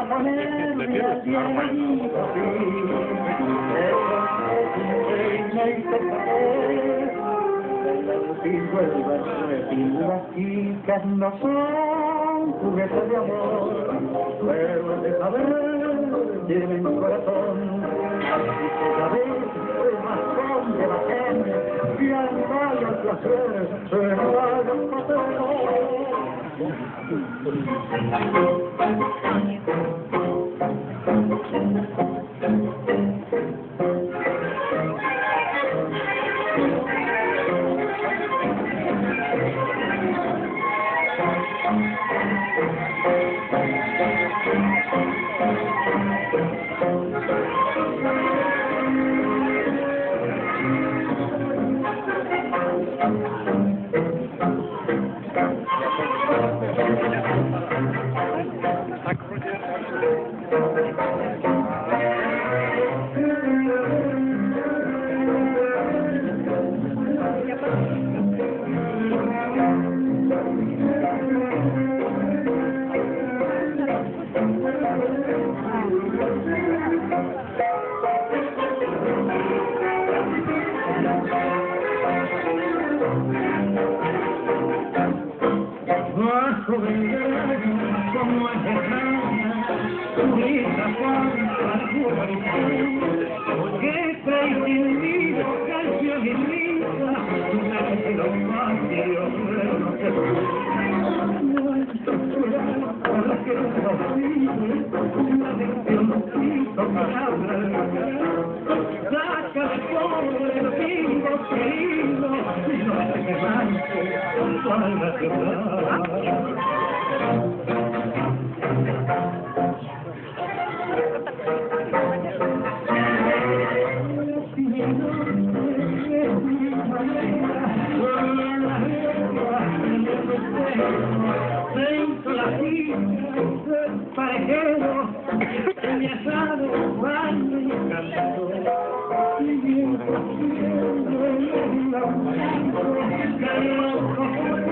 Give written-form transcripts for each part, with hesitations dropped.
ponerme al cielito, sí. Eso me hizo caer. Y vuelvo a repetir, las chicas no son juguetes de amor, pero de saber tienen corazón. Así que ya ves, el mascón de la gente, y al vaya el placer, se vaya el como es extraña, tu risa cuando alguna que creí en mí, canción y risa, una vez lo fácil, no te por la que no posible, una leccioncito para hablar. Saca de pobre el vivo querido, y no te quedaste para la verdad. Parejero, enlazado, jugando y cantando, y bien cogiendo en la mano, loco,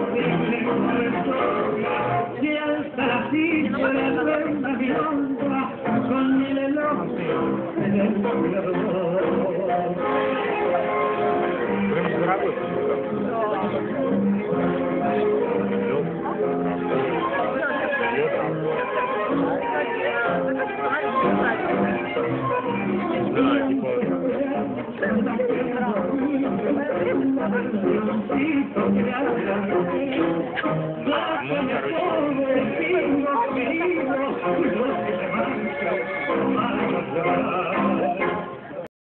y alza la silla de la reina milonga, con el elogio en el mirador.